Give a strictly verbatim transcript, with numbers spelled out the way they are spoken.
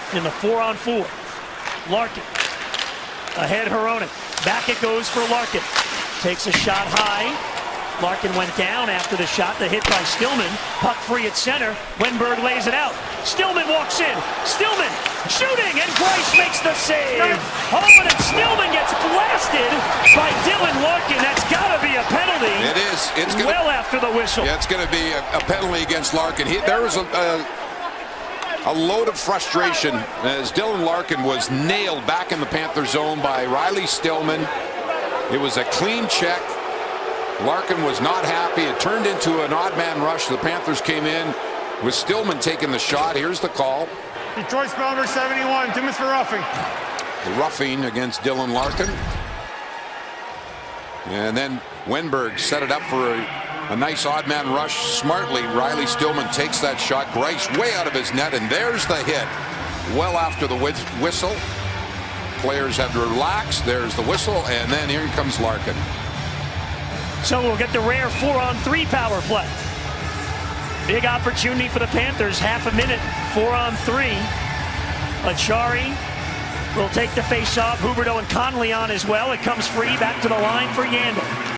in the four on four. Larkin ahead, Hronek. Back it goes for Larkin. Takes a shot high. Larkin went down after the shot. The hit by Stillman. Puck free at center. Wenberg lays it out. Stillman walks in. Stillman shooting, and Price makes the save. Oh, and Stillman gets blasted by Dylan Larkin. That's got to be a penalty. It is. It's gonna, well after the whistle. Yeah, it's going to be a, a penalty against Larkin. He, there was a, a, a load of frustration as Dylan Larkin was nailed back in the Panther zone by Riley Stillman. It was a clean check. Larkin was not happy. It turned into an odd man rush. The Panthers came in with Stillman taking the shot. Here's the call. Detroit spell number seventy-one. Two minutes for roughing. The roughing against Dylan Larkin. And then Wenberg set it up for a, a nice odd man rush. Smartly, Riley Stillman takes that shot. Grice way out of his net, and there's the hit. Well after the whistle. Players have to relax. There's the whistle, and then here comes Larkin. So we'll get the rare four on three power play. Big opportunity for the Panthers. Half a minute, four on three. Achari will take the face off. Huberdeau and Connolly on as well. It comes free back to the line for Yandel.